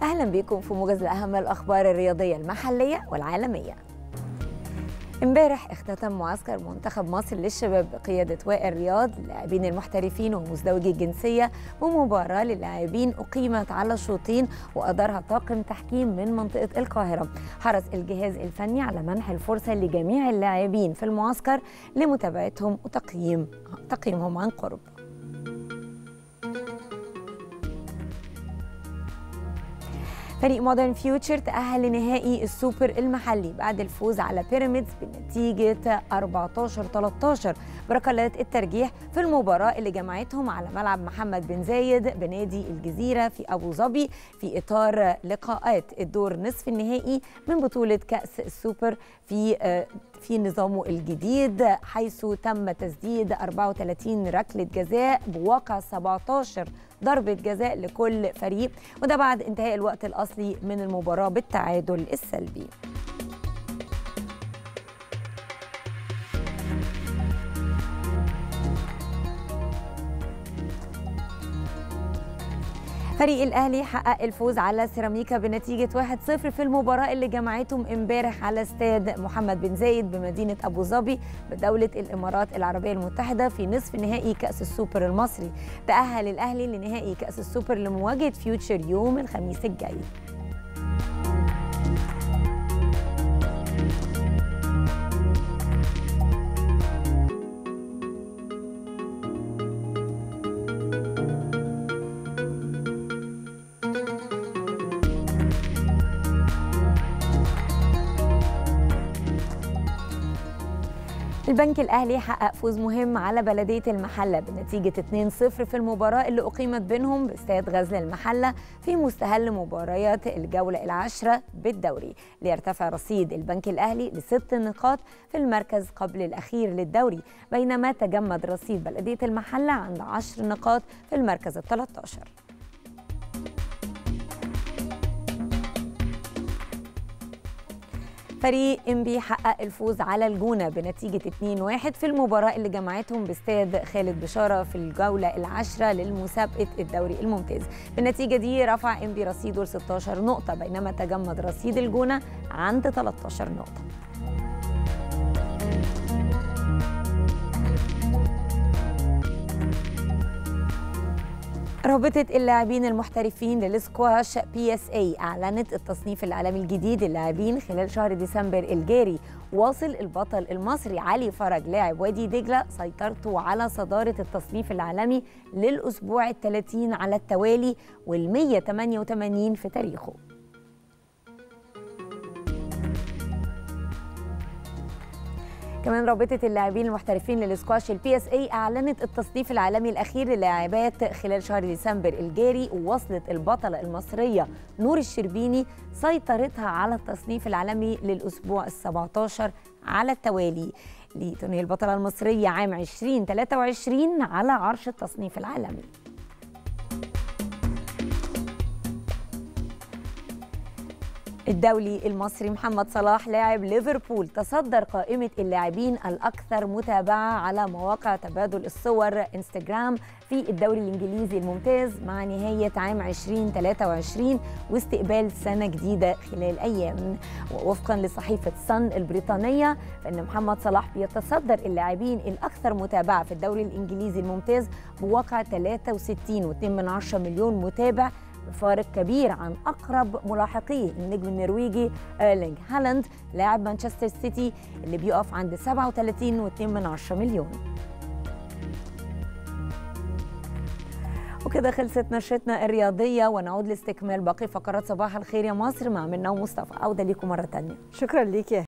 أهلا بكم في موجز لأهم الأخبار الرياضية المحلية والعالمية. امبارح اختتم معسكر منتخب مصر للشباب بقيادة وائل رياض للاعبين المحترفين ومزدوجي الجنسية، ومباراة للاعبين أقيمت على شوطين وأدارها طاقم تحكيم من منطقة القاهرة. حرص الجهاز الفني على منح الفرصة لجميع اللاعبين في المعسكر لمتابعتهم وتقييمهم عن قرب. فريق مودرن فيوتشر تأهل لنهائي السوبر المحلي بعد الفوز على بيراميدز بنتيجة 14-13 بركلات الترجيح في المباراة اللي جمعتهم على ملعب محمد بن زايد بنادي الجزيرة في أبو ظبي في إطار لقاءات الدور نصف النهائي من بطولة كأس السوبر في نظامه الجديد، حيث تم تسديد 34 ركلة جزاء بواقع 17 ضربة جزاء لكل فريق، وده بعد انتهاء الوقت الأصلي من المباراة بالتعادل السلبي. فريق الأهلي حقق الفوز على سيراميكا بنتيجة 1-0 في المباراة اللي جمعتهم امبارح على استاد محمد بن زايد بمدينة أبو ظبي بدولة الإمارات العربية المتحدة في نصف نهائي كأس السوبر المصري. تأهل الأهلي لنهائي كأس السوبر لمواجهة فيوتشر يوم الخميس الجاي. البنك الأهلي حقق فوز مهم على بلدية المحلة بنتيجة 2-0 في المباراة اللي أقيمت بينهم باستاد غزل المحلة في مستهل مباريات الجولة العاشرة بالدوري، ليرتفع رصيد البنك الأهلي ل6 نقاط في المركز قبل الأخير للدوري، بينما تجمد رصيد بلدية المحلة عند 10 نقاط في المركز ال13. فريق إنبي حقق الفوز على الجونة بنتيجة 2-1 في المباراة اللي جمعتهم باستاد خالد بشارة في الجولة العاشرة للمسابقة الدوري الممتاز. بالنتيجة دي رفع إنبي رصيده ل 16 نقطة، بينما تجمد رصيد الجونة عند 13 نقطة. رابطة اللاعبين المحترفين للسكواش PSA أعلنت التصنيف العالمي الجديد للاعبين خلال شهر ديسمبر الجاري. واصل البطل المصري علي فرج لاعب وادي دجلة سيطرته على صدارة التصنيف العالمي للأسبوع ال30 على التوالي وال188 في تاريخه. كمان رابطة اللاعبين المحترفين للسكواش PSA أعلنت التصنيف العالمي الأخير للاعبات خلال شهر ديسمبر الجاري، ووصلت البطلة المصرية نور الشربيني سيطرتها على التصنيف العالمي للأسبوع ال17 على التوالي، لتنهي البطلة المصرية عام 2023 على عرش التصنيف العالمي. الدولي المصري محمد صلاح لاعب ليفربول تصدر قائمة اللاعبين الأكثر متابعة على مواقع تبادل الصور انستجرام في الدوري الإنجليزي الممتاز مع نهاية عام 2023 واستقبال سنة جديدة خلال أيام. ووفقا لصحيفة صن البريطانية فإن محمد صلاح بيتصدر اللاعبين الأكثر متابعة في الدوري الإنجليزي الممتاز بواقع 63.2 مليون متابع، بفارق كبير عن أقرب ملاحقيه النجم النرويجي إيرلينغ هالاند لاعب مانشستر سيتي اللي بيقف عند 37.2 مليون. وكده خلصت نشرتنا الرياضية، ونعود لاستكمال باقي فقرات صباح الخير يا مصر مع منى ومصطفى. عودة ليكم مرة تانية. شكرا ليك.